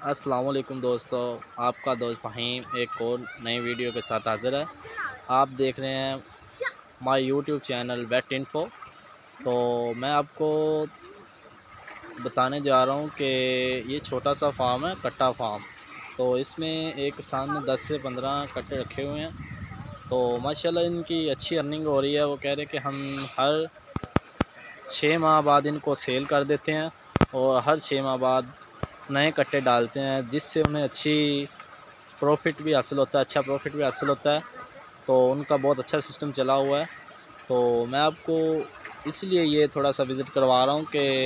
अस्सलाम वालेकुम दोस्तों, आपका दोस्त फ़हीम एक और नई वीडियो के साथ हाज़िर है। आप देख रहे हैं my YouTube channel wet info. तो मैं आपको बताने जा रहा हूँ कि ये छोटा सा फार्म है, कट्टा फार्म। तो इसमें एक सामने 10 से 15 कट्टे रखे हुए हैं। तो माशाल्लाह इनकी अच्छी अर्निंग हो रही है। वो कह रहे हैं कि हम हर 6 माह बाद इनको सेल कर देते हैं और हर 6 माह बाद नए कट्टे डालते हैं, जिससे उन्हें अच्छी प्रॉफिट भी हासिल होता है, अच्छा प्रॉफिट भी हासिल होता है। तो उनका बहुत अच्छा सिस्टम चला हुआ है। तो मैं आपको इसलिए ये थोड़ा सा विज़िट करवा रहा हूँ कि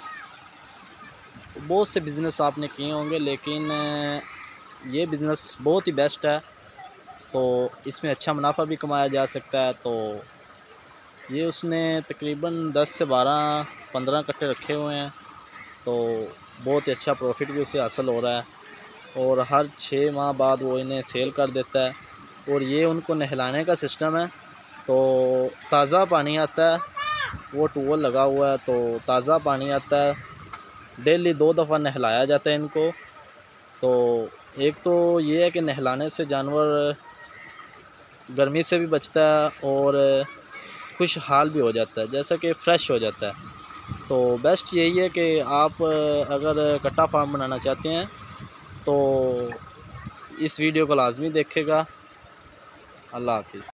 बहुत से बिज़नेस आपने किए होंगे, लेकिन ये बिज़नेस बहुत ही बेस्ट है। तो इसमें अच्छा मुनाफा भी कमाया जा सकता है। तो ये उसने तकरीबन 10 से 12-15 कट्टे रखे हुए हैं। तो बहुत ही अच्छा प्रॉफिट भी उसे हासिल हो रहा है और हर 6 माह बाद वो इन्हें सेल कर देता है। और ये उनको नहलाने का सिस्टम है। तो ताज़ा पानी आता है, वो ट्यूबवेल लगा हुआ है, तो ताज़ा पानी आता है। डेली 2 दफ़ा नहलाया जाता है इनको। तो एक तो ये है कि नहलाने से जानवर गर्मी से भी बचता है और खुशहाल भी हो जाता है, जैसा कि फ़्रेश हो जाता है। तो बेस्ट यही है कि आप अगर कट्टा फार्म बनाना चाहते हैं तो इस वीडियो को लाज़मी देखेगा। अल्लाह हाफ़िज़।